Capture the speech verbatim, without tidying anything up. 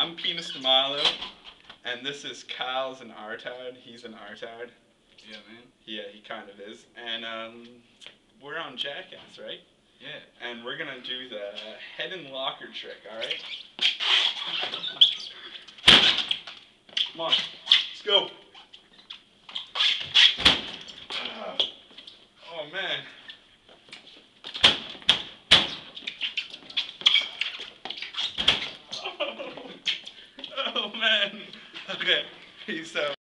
I'm Penis DeMilo, and this is Kyle's an artard. He's an artard. Yeah, man. Yeah, he kind of is. And um, we're on Jackass, right? Yeah. And we're gonna do the head and locker trick, alright? Come on, let's go. Oh man. Oh man. Okay, peace out.